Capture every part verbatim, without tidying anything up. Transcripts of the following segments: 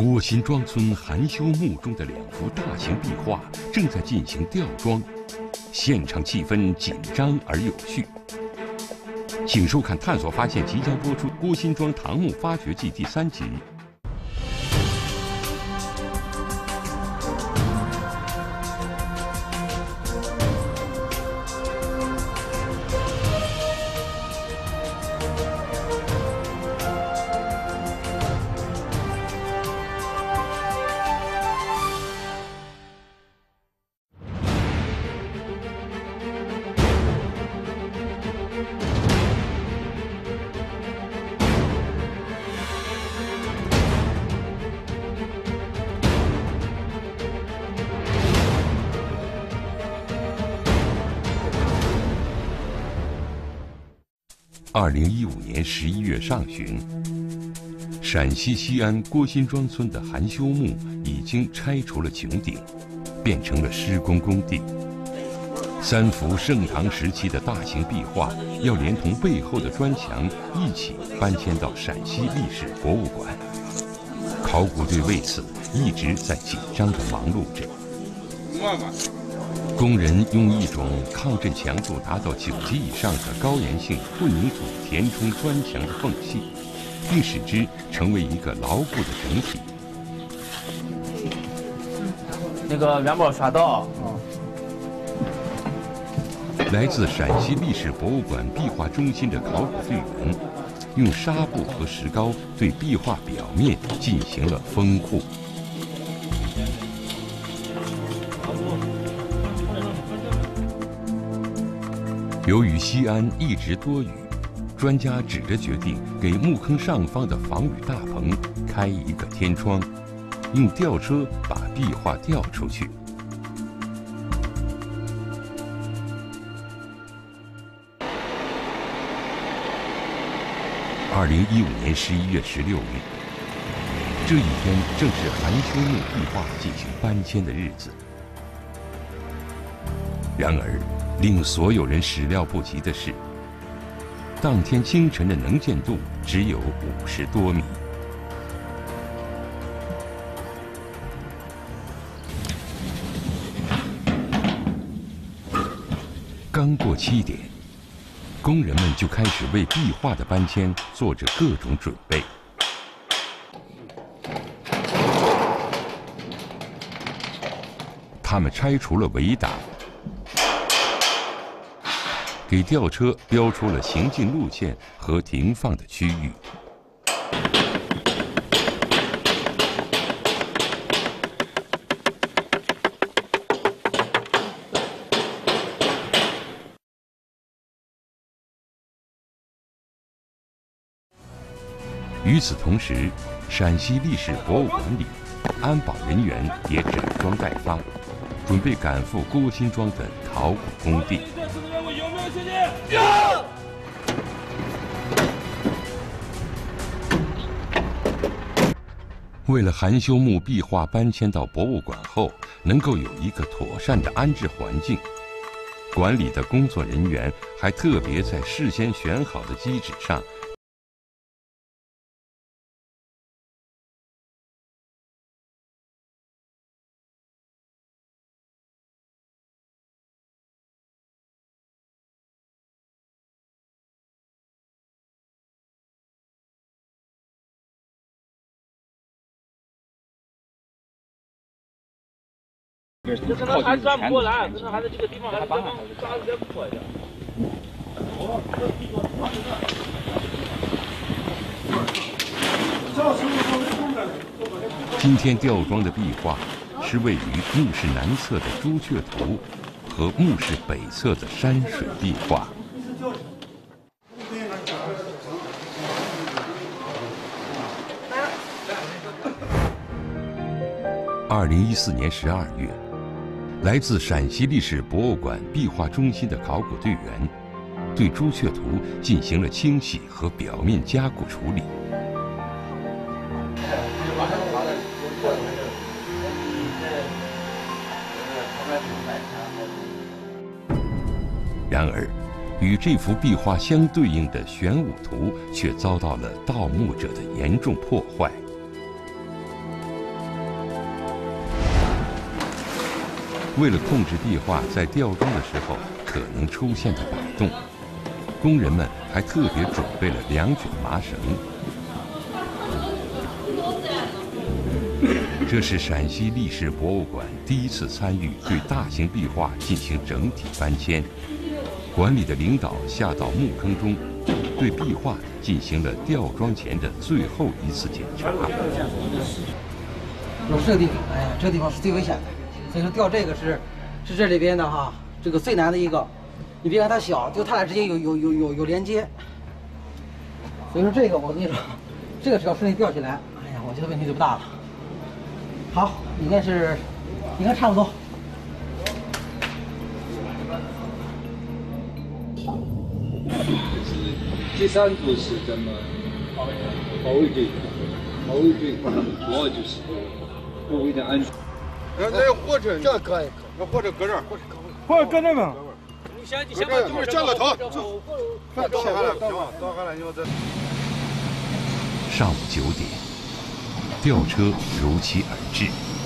郭辛庄村含羞墓中的两幅大型壁画正在进行吊装，现场气氛紧张而有序。请收看《探索发现》即将播出《郭辛庄唐墓发掘记》第三集。二零一五年十一月上旬，陕西西安郭辛庄村的含羞墓已经拆除了穹顶，变成了施工工地。三幅盛唐时期的大型壁画要连同背后的砖墙一起搬迁到陕西历史博物馆。考古队为此一直在紧张地忙碌着。工人用一种抗震强度达到九级以上的高粘性混凝土填充砖墙的缝隙，并使之成为一个牢固的整体。 那个元宝刷到。 来自陕西历史博物馆壁画中心的考古队员，用纱布和石膏对壁画表面进行了封护。由于西安一直多雨，专家只得决定给墓坑上方的防雨大棚开一个天窗，用吊车把壁画吊出去。二零一五年十一月十六日，这一天正是含羞墓壁画进行搬迁的日子。然而，令所有人始料不及的是，当天清晨的能见度只有五十多米。刚过七点，工人们就开始为壁画的搬迁做着各种准备。他们拆除了围挡，给吊车标出了行进路线和停放的区域。与此同时，陕西历史博物馆里，安保人员也整装待发，准备赶赴郭辛庄的考古工地。为了含羞墓壁画搬迁到博物馆后能够有一个妥善的安置环境，馆里的工作人员还特别在事先选好的基址上可能还转不过来，可能还是这个地方还是抓的比较快一点。 今天吊装的壁画是位于墓室南侧的朱雀图和墓室北侧的山水壁画。二零一四年十二月，来自陕西历史博物馆壁画中心的考古队员，对朱雀图进行了清洗和表面加固处理。然而，与这幅壁画相对应的玄武图却遭到了盗墓者的严重破坏。 为了控制壁画在吊装的时候可能出现的摆动，工人们还特别准备了两卷麻绳。这是陕西历史博物馆第一次参与对大型壁画进行整体搬迁，馆里的领导下到墓坑中，对壁画进行了吊装前的最后一次检查。 就是这个地方，哎呀，这个地方是最危险的，所以说吊这个是是这里边的哈，这个最难的一个。你别看它小，就它俩之间有有有有有连接，所以说这个我跟你说，这个只要顺利吊起来，哎呀，我觉得问题就不大了。好，应该是应该差不多。 第三步是怎么保卫这个？保卫这个主要就是周围的安全。 那这火车这搁一搁，那火车搁这儿，火车搁这吧。你先你先把就是降个头，快倒下来，行，倒下来以后再。 上午九点，吊车如期而至。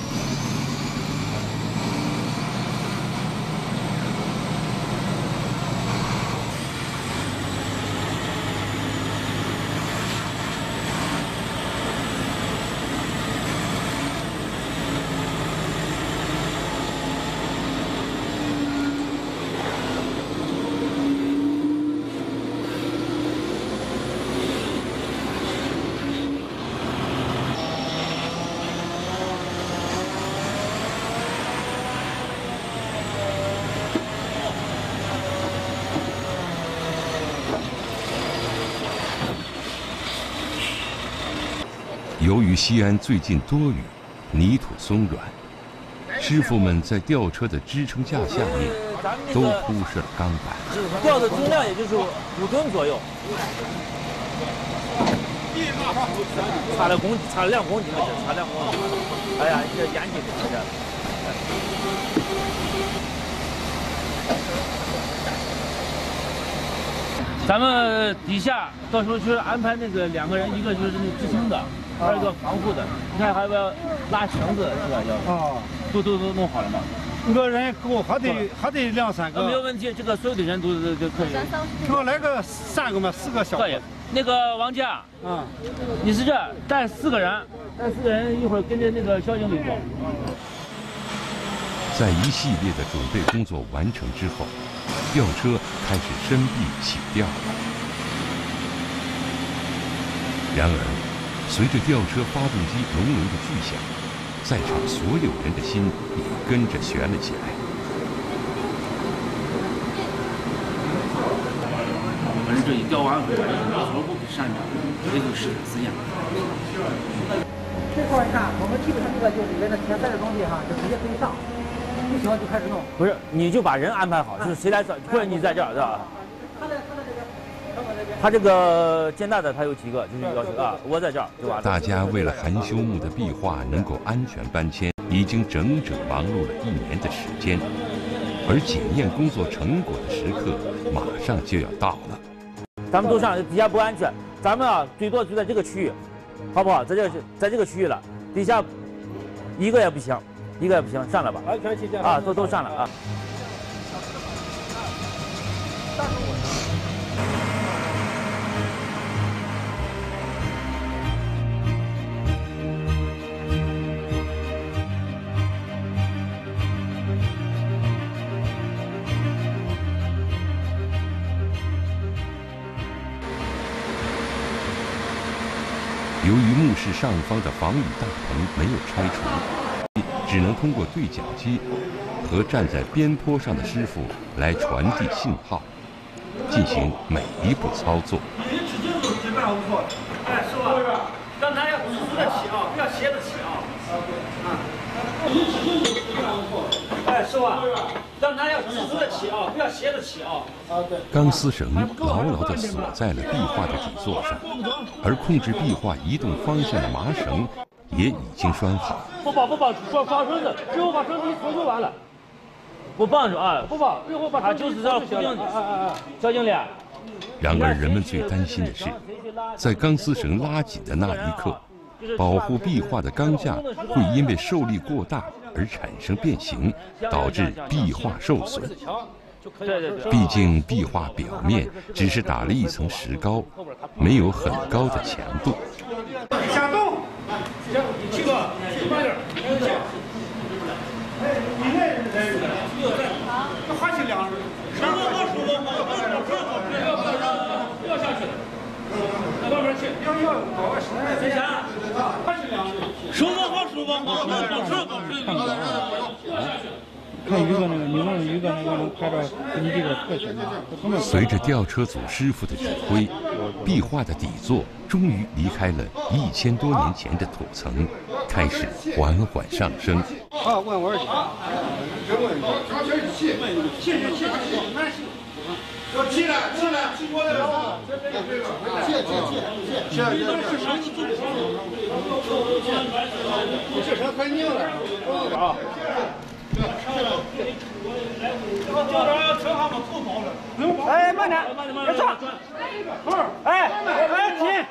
由于西安最近多雨，泥土松软，师傅们在吊车的支撑架下面都铺设了钢板。 吊的重量也就是五吨左右，差了公差了两公斤了，这差两公斤。哎呀，这严谨的这。咱们底下到时候就是安排那个两个人，一个就是那支撑的。还有一个防护的，你看还要不要拉绳子是吧？要啊，都都都弄好了吗？ 一个人够，还得还得两三个。 没有问题，这个所有的人都都都可以。 给我来个三个嘛，四个小。 可以。那个王佳，嗯，你是这带四个人，带四个人一会儿跟着那个交警里走。 在一系列的准备工作完成之后，吊车开始伸臂起吊了。然而，随着吊车发动机隆隆的巨响，在场所有人的心也跟着悬了起来。 我们这一吊完后，头部上面也就是这样。 这块你看，我们基本上这个就里面的前三的东西哈，就直接可以上，不行就开始弄。 不是，你就把人安排好，就是谁来这，或者你在这儿是吧？ 他在他在这边。 他这个建大的他有几个，就是要求啊，我在这儿就完了。 大家为了含羞墓的壁画能够安全搬迁，已经整整忙碌了一年的时间，而检验工作成果的时刻马上就要到了。 咱们都上，底下不安全，咱们啊最多就在这个区域，好不好？在这在这个区域了，底下一个也不行，一个也不行，上了吧？ 安全起见啊，都都上了啊。 由于墓室上方的防雨大棚没有拆除，只能通过对讲机和站在边坡上的师傅来传递信号，进行每一步操作。 你指劲都基本上无错。哎，师傅，刚才要直直的起啊，不要斜着起啊。啊，你指劲都基本上无错。哎，师傅，刚才要直直的起啊，不要斜着起啊。啊，对。 钢丝绳牢牢地锁在了壁画的底座上，而控制壁画移动方向的麻绳也已经拴好。 不绑不绑，说绑绳子，最后把绳子一松就完了。不绑着啊，不绑，最后把它就是这固定。哎哎哎，小经理。 然而，人们最担心的是，在钢丝绳拉紧的那一刻，保护壁画的钢架会因为受力过大而产生变形，导致壁画受损。 对对对。 毕竟壁画表面只是打了一层石膏，没有很高的强度。 下动，去吧，慢点。哎，你那人要喊起两人，上面好舒服，不要不要不要下去，到外面去，要要搞个什么？谁下？喊起两人，舒服好舒服，好舒服好舒服。 看宇哥那个，你问宇哥那个能拍着你这个特写吗？ 随着吊车组师傅的指挥，壁画的底座终于离开了一千多年前的土层，开始缓缓上升。 啊，问我儿去，真问你，气，气气气气，慢气，说起来起来，起过来了，气气气气，气气，这车太硬了，啊。 哎，慢点，别撞！哎，哎，停！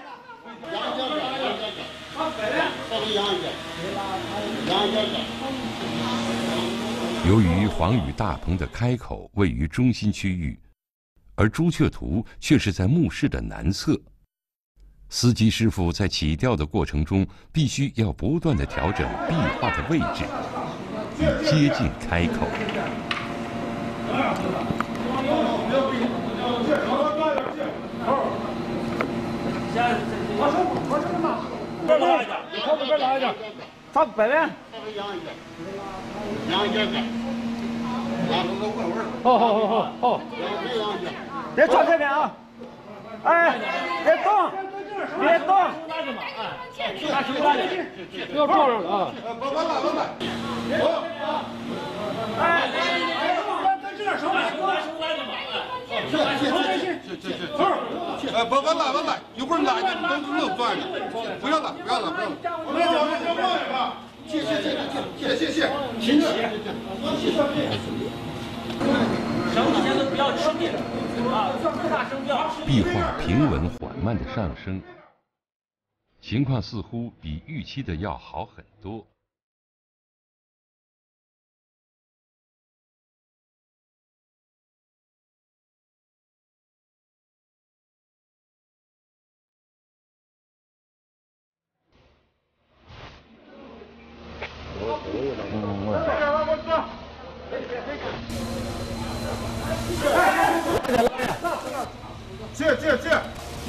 由于黄宇大棚的开口位于中心区域，而朱雀图却是在墓室的南侧，司机师傅在起吊的过程中，必须要不断的调整壁画的位置，以接近开口。 这拉一点，靠这边拉一点，咱北边。好好好好好，别撞这边啊！哎，别动，别动，拿手拉着，不要撞上了啊！ 把把拉稳了， 哎，跟这儿手拉手拉手拉着嘛，去去去去去， 哎，把把拉稳了，一会儿拉就能能转的，不要拉不要拉不要拉，我来教你这望一个，谢谢谢谢谢谢谢， 挺起，声先都不要吃力啊，大声不要吃力。 壁画平稳缓慢的上升，情况似乎比预期的要好很多。 接接接。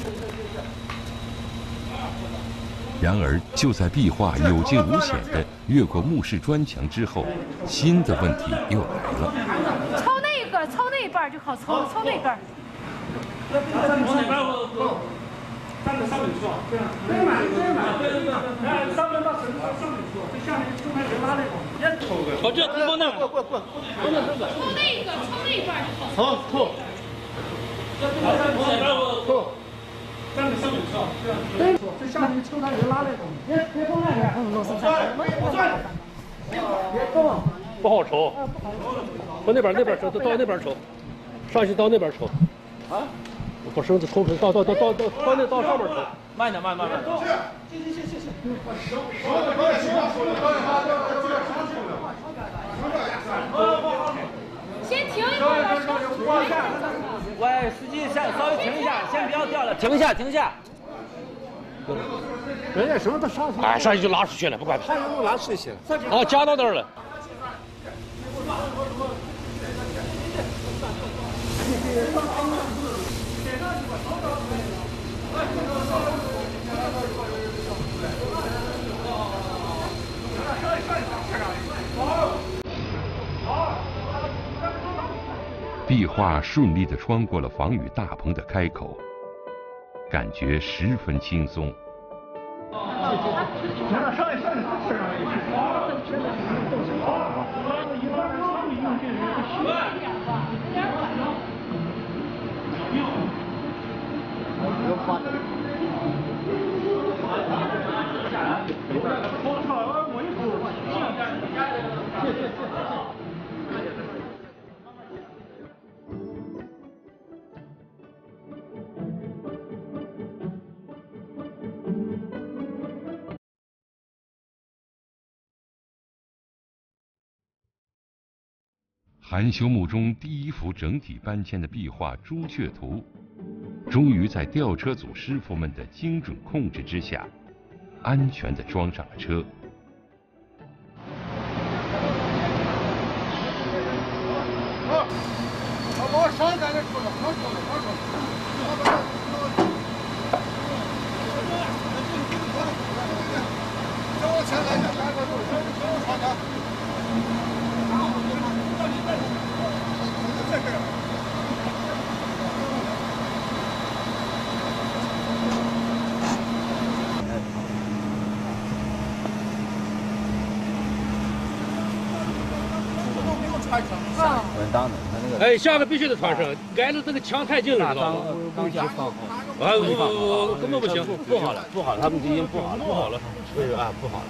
然而，就在壁画有惊无险地越过墓室砖墙之后，新的问题又来了。 抽那一根，抽那一半就好抽，抽那根。 往哪边我？站在上面去啊，这样。对嘛，对嘛，对对对。哎，上面到上上面去，这下面中间人拉那种，别抽的。我这往那，过过过，往那这个。 抽那一个，抽那一半就好。 好，抽。往哪边我？抽。站在上面去啊，这样。对，这下面抽他人拉那种，别别动那边。嗯，我转，我转。别动。不好抽。往那边那边抽，到那边抽，上去到那边抽。啊？把绳子抽出来，到到到到到到那到上面抽，慢点，慢慢慢。行行行行行。 先停一会儿， 喂，司机，先稍微停一下，先不要掉了，停一下，停一下。人家绳子上去，哎，上去就拉出去了，不管他。他又拉出去了。哦，夹到那儿了。 壁画顺利地穿过了防雨大棚的开口，感觉十分轻松。 含羞墓中第一幅整体搬迁的壁画《朱雀图》，终于在吊车组师傅们的精准控制之下，安全地装上了车。 好，把我上赶紧出来，上出来，上出来。再往前来点，来个路，上点。这边。 稳当的，他那个。 哎，下个必须得穿上，挨着这个墙太近了，知道吗？ 钢架放好。 啊，我我根本不行，不好了， 不好了，他们已经不好了，不好了，为啊，不好了。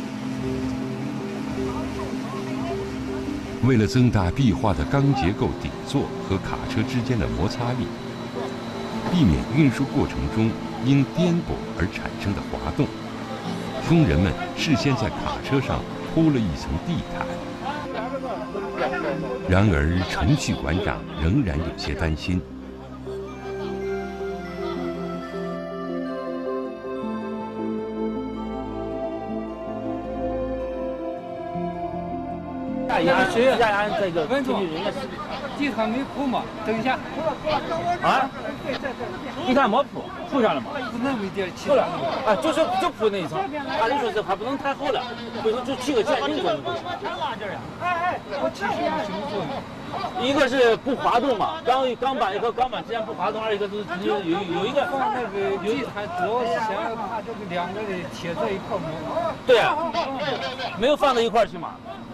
为了增大壁画的钢结构底座和卡车之间的摩擦力，避免运输过程中因颠簸而产生的滑动，工人们事先在卡车上铺了一层地毯。然而，程序馆长仍然有些担心。 下一安，下一安这个根据人家地毯没铺嘛？等一下。 啊？地毯没铺，铺上了吗？ 不那么一点铺了，啊，就是就铺那一层。按理说这还不能太厚了，回头就砌个线硬做就行。 哎哎，我其实有什么作用？ 一个是不滑动嘛，钢钢板和钢板之间不滑动，二一个是有有有一个放那个地毯，主要是想要把这个两个的贴在一块嘛。 对啊，没有放到一块去嘛。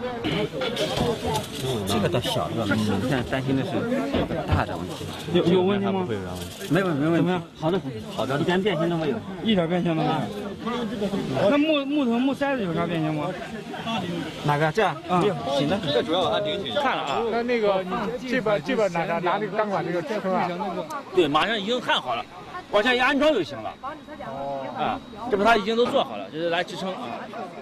这个倒小的，你现在担心的是这个大的问题。 有有问题吗？ 没问题，没问题。 怎么样？ 好的，好的，一点变形都没有， 一点变形都没有。那木木头木塞子有啥变形吗？ 哪个？这啊，没有，新的。 这主要它顶起看了啊。 那那个你这边这边拿拿拿那个钢管这个支撑啊？ 对，马上已经焊好了，往下一安装就行了。哦。啊，这不它已经都做好了，这是来支撑啊。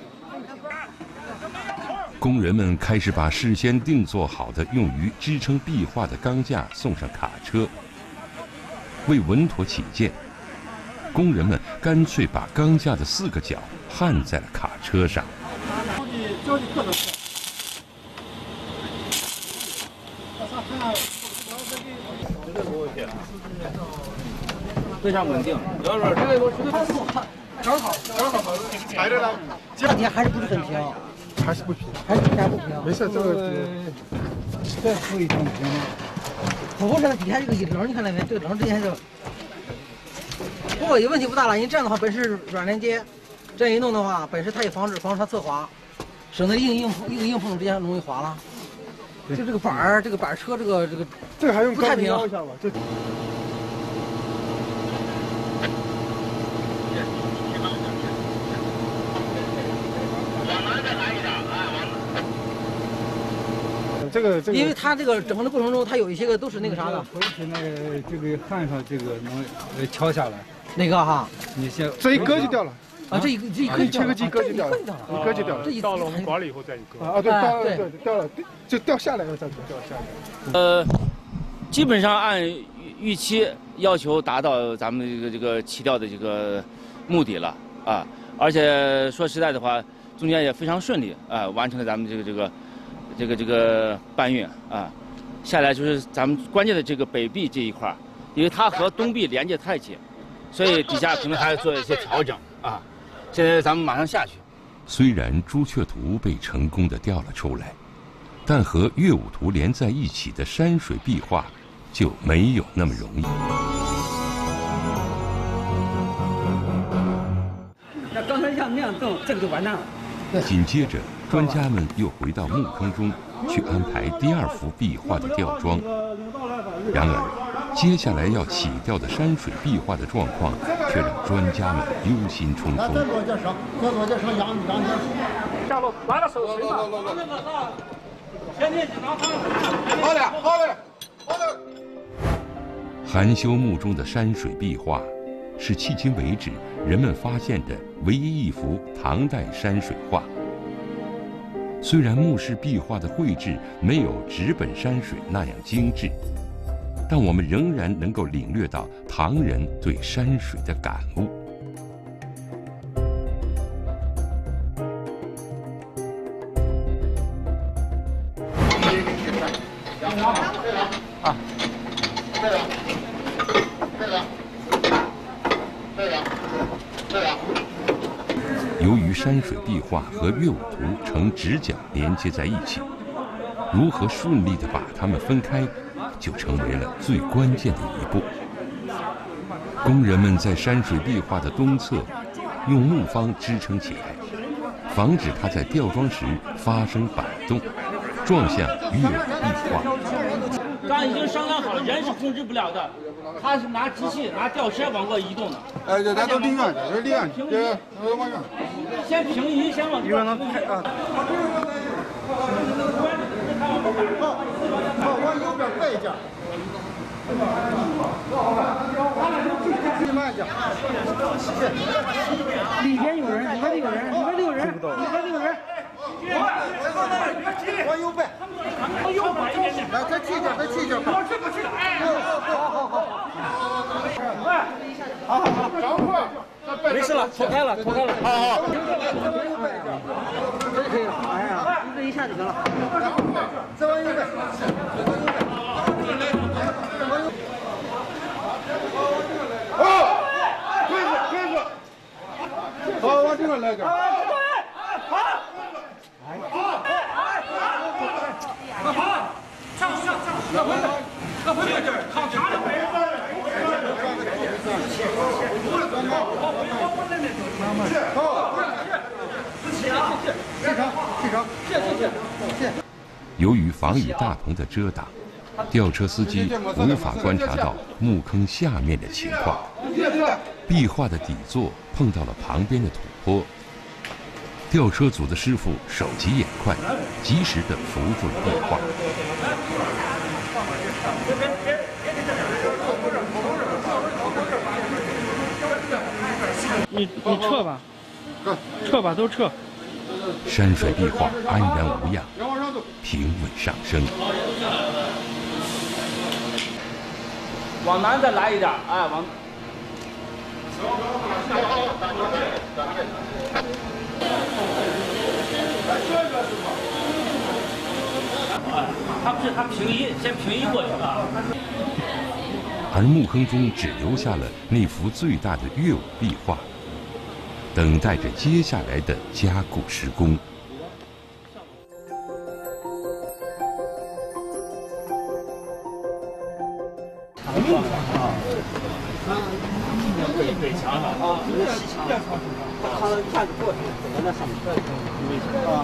工人们开始把事先定做好的用于支撑壁画的钢架送上卡车。为稳妥起见，工人们干脆把钢架的四个角焊在了卡车上。 非常稳定。 正好，正好， 踩着了， 这天还是不是很平。 还是不平， 还是底下不平。 没事，这个再铺一层平了。 不过这底下这个一棱，你看到没？这个棱之间就，不过也问题不大了。因为这样的话，本是软连接，这样一弄的话，本身它也防止防止它侧滑，省得硬硬硬硬碰之间容易滑了。就这个板儿，这个板车，这个这个这个还用不太平。 一下吧，这。这个这个， 因为它这个整个的过程中，它有一些个都是那个啥的， 回去那个这个焊上这个能呃敲下来。 哪个哈？ 你先这一割就掉了。 啊，这一这一可以切个机割就掉了， 一割就掉了。 这一到了我们管了以后再一割。啊，对，到了对掉了，就掉下来了再掉下来。 呃，基本上按预期要求达到咱们这个这个起吊的这个目的了啊，而且说实在的话，中间也非常顺利啊，完成了咱们这个这个。这个这个搬运啊，下来就是咱们关键的这个北壁这一块，因为它和东壁连接太紧，所以底下可能还要做一些调整啊。现在咱们马上下去。 虽然朱雀图被成功的调了出来，但和乐舞图连在一起的山水壁画就没有那么容易。 那刚才像那样动，这个就完蛋了。 紧接着，专家们又回到墓坑中去安排第二幅壁画的吊装。然而，接下来要起吊的山水壁画的状况，却让专家们忧心忡忡。 再落点上，再落点上羊羊点。 下落完了手锤吧。前面拿方好嘞，好嘞，好嘞。 含羞墓中的山水壁画，是迄今为止人们发现的唯一一幅唐代山水画。 虽然墓室壁画的绘制没有纸本山水那样精致，但我们仍然能够领略到唐人对山水的感悟。 啊，对了，对了，对了，对了。 由于山水壁画和乐舞图呈直角连接在一起，如何顺利地把它们分开，就成为了最关键的一步。工人们在山水壁画的东侧用木方支撑起来，防止它在吊装时发生摆动，撞向乐舞壁画。 刚已经商量好了，人是控制不了的，他是拿机器拿吊车往过移动的。 哎，这咱都离远点，这离远点，别往远。 先平移，先往这边能开啊。 好，往右边快一点。慢点。 里边有人，里边有人，里边有人，里边有人。 往右边，往右边一点点，来，再气一点，再气一点。我去，我去，哎，好好好，哎，好好好，掌握， 没事了，脱开了，脱开了， 好好， 这就可以了。哎呀，这一下就行了。 再往右边，好，推着，推着，好，往这边来点。 由于防雨大棚的遮挡，吊车司机无法观察到墓坑下面的情况。壁画的底座碰到了旁边的土坡，吊车组的师傅手疾眼快，及时地扶住了壁画。 你你撤吧，撤吧，都撤。 山水壁画安然无恙，平稳上升。 往南再来一点，哎，往。他不是他平移，先平移过去了。 而墓坑中只留下了那幅最大的乐舞壁画，等待着接下来的加固施工。 北墙了啊，这是西墙，它一下子过去，走到那上面。啊。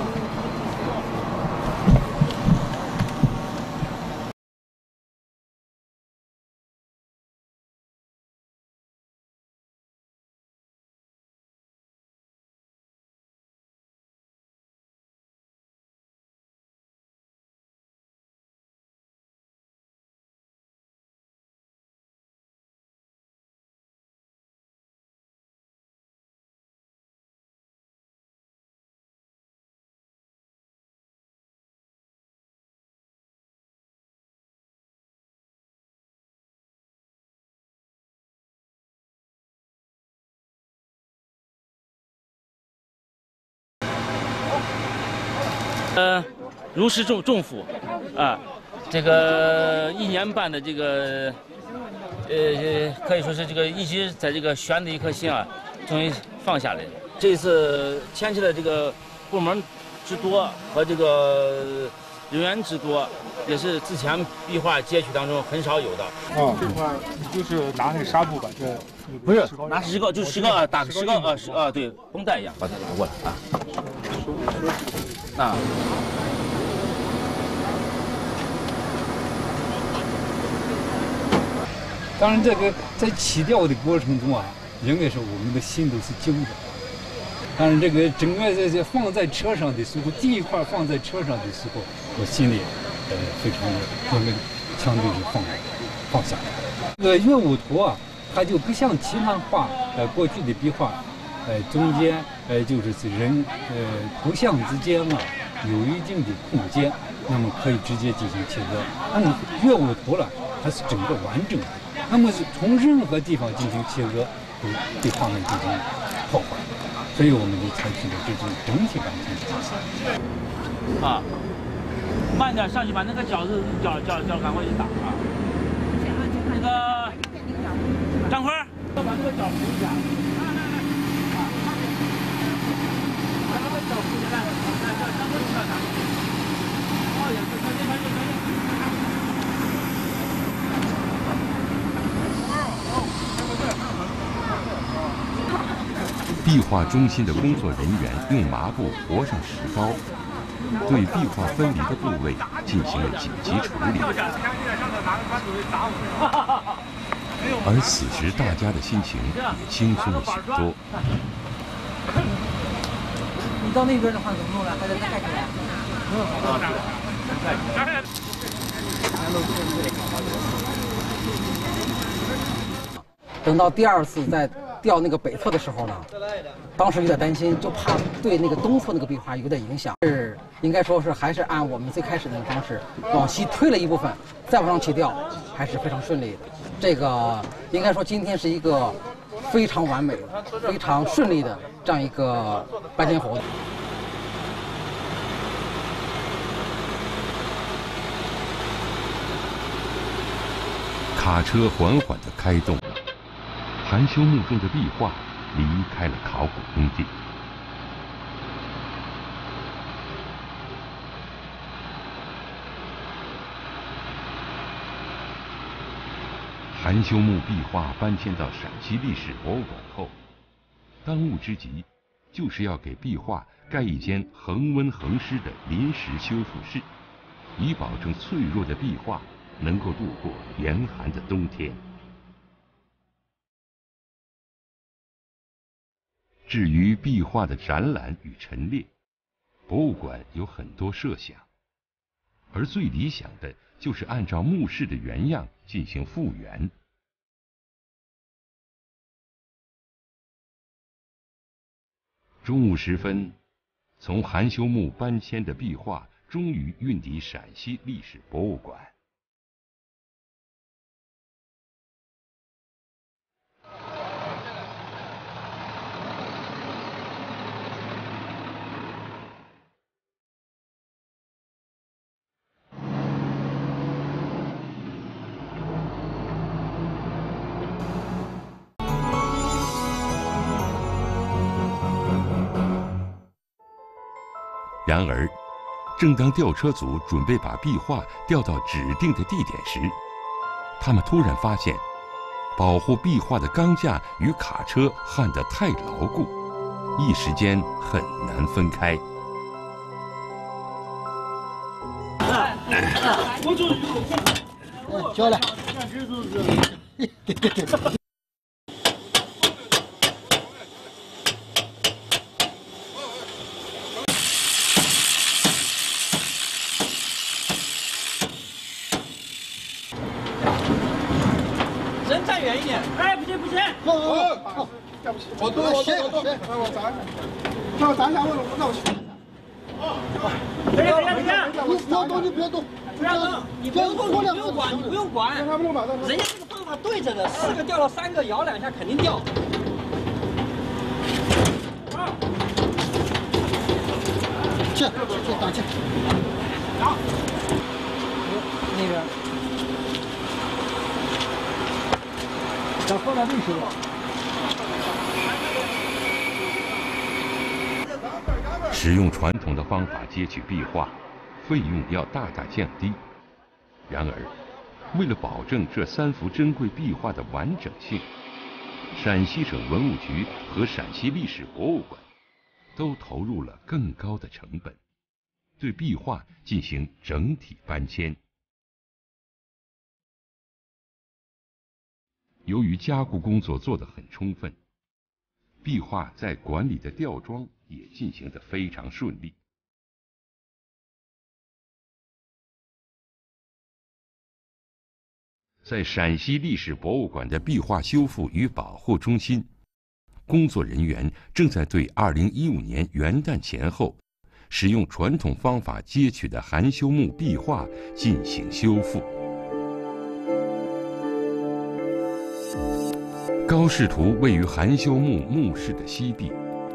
呃，如释重重负，啊，这个一年半的这个，呃，可以说是这个一直在这个悬的一颗心啊，终于放下来了。这次牵扯的这个部门之多和这个人员之多，也是之前壁画街区当中很少有的。 哦，这块就是拿那个纱布把这不是拿石膏，就石膏啊，打个石膏啊，石啊，对，绷带一样把它拿过来啊。啊。 当然，这个在起吊的过程中啊，应该说我们的心都是惊的。当然，这个整个这这放在车上的时候，第一块放在车上的时候，我心里呃非常的这个相对是放放下来。这个乐舞图啊，它就不像其他画呃过去的壁画，呃中间呃就是人呃图像之间啊， 有一定的空间，那么可以直接进行切割。那么越尾头了，它是整个完整的，那么从任何地方进行切割，都对画面进行破坏，所以我们就采取了这种整体完成的方式。 啊，慢点上去，把那个角子角角角赶快去打啊。那个张坤，把那个角扶一下。把那个角扶起来，来来，张坤上上。哦，也是，快点快点快点。 壁画中心的工作人员用麻布裹上石膏，对壁画分离的部位进行了紧急处理。而此时大家的心情也轻松了许多。 你到那边的话怎么弄呢？还得再盖起来。嗯，好的。等到第二次再调那个北侧的时候呢，当时有点担心，就怕对那个东侧那个壁画有点影响。是应该说是还是按我们最开始那个方式往西推了一部分，再往上起调，还是非常顺利的。这个应该说今天是一个非常完美、非常顺利的这样一个搬迁活动。 卡车缓缓地开动了，含羞墓中的壁画离开了考古工地。含羞墓壁画搬迁到陕西历史博物馆后，当务之急就是要给壁画盖一间恒温恒湿的临时修复室，以保证脆弱的壁画能够度过严寒的冬天。至于壁画的展览与陈列，博物馆有很多设想，而最理想的就是按照墓室的原样进行复原。中午时分，从含羞墓搬迁的壁画终于运抵陕西历史博物馆。然而，正当吊车组准备把壁画吊到指定的地点时，他们突然发现，保护壁画的钢架与卡车焊得太牢固，一时间很难分开。 我就交了。 人站远一点。哎，不行不行。 哦哦哦，对不起，我多我先我先，让我站，让我站下，我让我去。哦， 别别别！ 你不要动，你不要动， 不要动，你不用动，你不用管，你不用管。人家这个方法对着的，四个掉了三个，摇两下肯定掉。 去去打去。 好。 那边。要放到历史了。 使用传统的方法接取壁画，费用要大大降低。然而，为了保证这三幅珍贵壁画的完整性，陕西省文物局和陕西历史博物馆都投入了更高的成本，对壁画进行整体搬迁。由于加固工作做得很充分，壁画在馆里的吊装也进行得非常顺利。在陕西历史博物馆的壁画修复与保护中心，工作人员正在对二零一五年元旦前后使用传统方法接取的含羞木壁画进行修复。高士图位于含羞木墓室的西壁。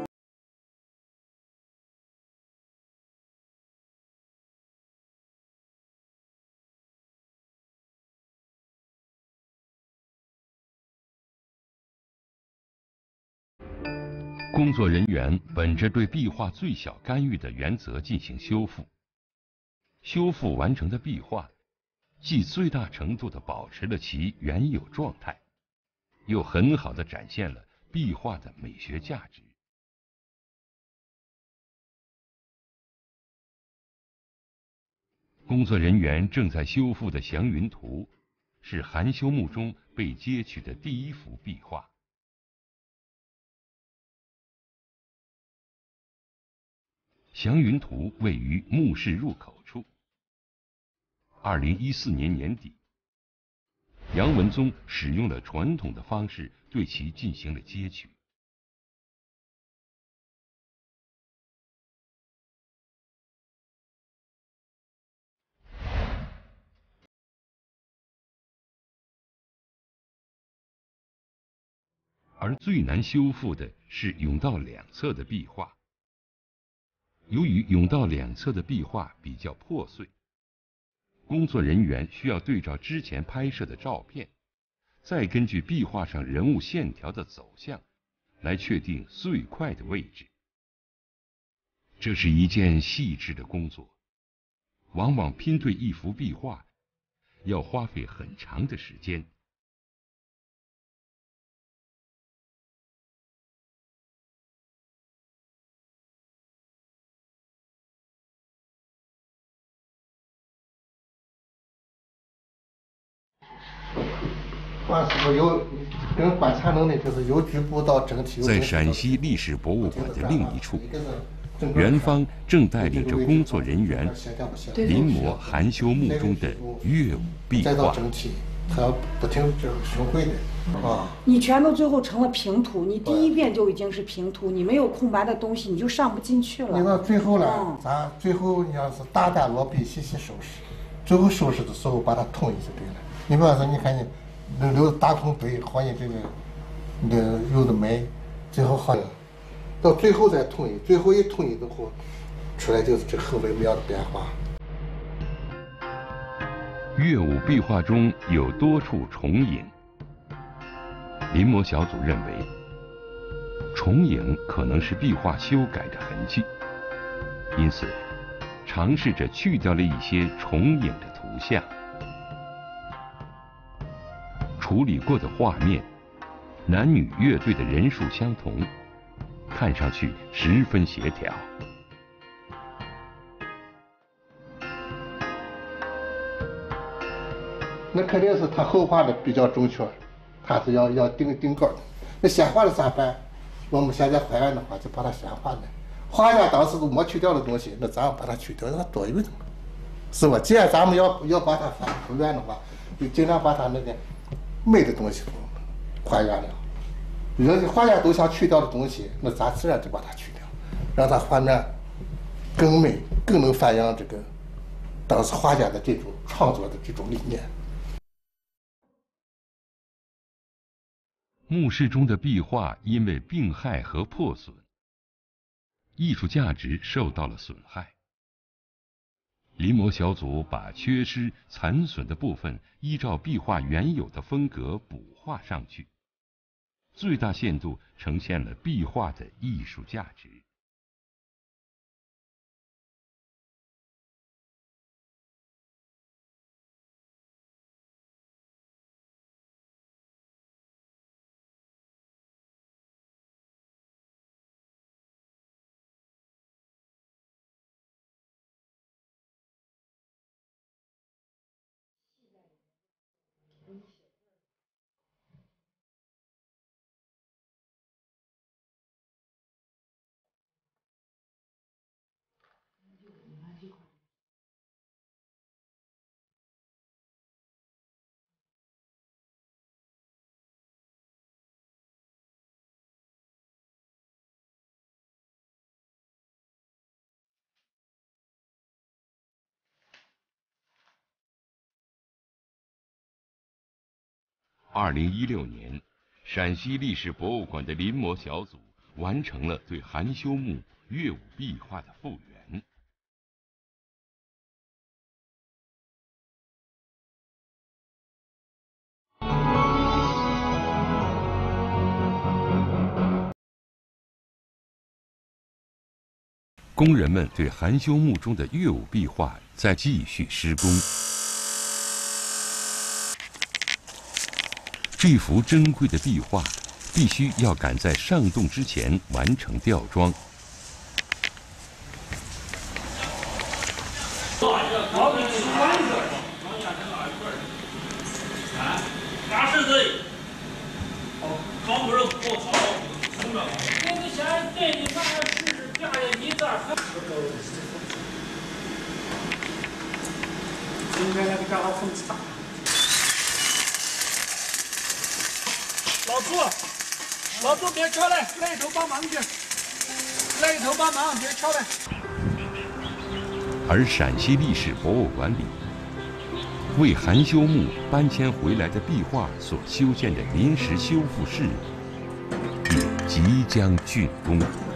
工作人员本着对壁画最小干预的原则进行修复。修复完成的壁画，既最大程度地保持了其原有状态，又很好地展现了壁画的美学价值。工作人员正在修复的祥云图，是含羞木中被接取的第一幅壁画。祥云图位于墓室入口处。二零一四年年底，杨文宗使用了传统的方式对其进行了接取。而最难修复的是甬道两侧的壁画。由于甬道两侧的壁画比较破碎，工作人员需要对照之前拍摄的照片，再根据壁画上人物线条的走向，来确定碎块的位置。这是一件细致的工作，往往拼对一幅壁画要花费很长的时间。 观师傅有跟观察能力，就是由局部到整体。 在陕西历史博物馆的另一处，园方正带领着工作人员临摹含羞木中的乐舞壁画。 再到整体，它要不停就是巡回的啊。 你全都最后成了平涂，你第一遍就已经是平涂，你没有空白的东西，你就上不进去了。 你到最后了，咱最后你要是大胆落笔，细细收拾，最后收拾的时候把它统一就对了。你比方说，你看你。留留大空堆，好像这个，那有的没，最后好像到最后再统一，最后一统一之后，出来就是这很微妙的变化。 乐舞壁画中有多处重影，临摹小组认为，重影可能是壁画修改的痕迹，因此尝试着去掉了一些重影的图像。处理过的画面，男女乐队的人数相同，看上去十分协调。 那肯定是他后画的比较准确，他是要要定定稿的。那先画的咋办？我们现在还原的话，就把它先画的。画家当时都没去掉的东西，那咱把它去掉，让它多余的嘛，是吧？既然咱们要要把它还原的话，就尽量把它那个。美的东西还原了，人家画家都想去掉的东西，那咱自然就把它去掉，让它画面更美，更能反映这个当时画家的这种创作的这种理念。 墓室中的壁画因为病害和破损，艺术价值受到了损害。临摹小组把缺失、残损的部分依照壁画原有的风格补画上去，最大限度呈现了壁画的艺术价值。 二零一六年，陕西历史博物馆的临摹小组完成了对含羞墓乐舞壁画的复原。工人们对含羞墓中的乐舞壁画在继续施工。这幅珍贵的壁画必须要赶在上洞之前完成吊装。 好，你吃完一个，啊，八十岁，哦，光棍儿过好，成着。那你先对你慢慢试试，别人你这儿很。今天那个干啥风大？老朱，老朱别敲来，来一头帮忙去，来一头帮忙，别敲来。 而陕西历史博物馆里，为含羞墓搬迁回来的壁画所修建的临时修复室也即将竣工。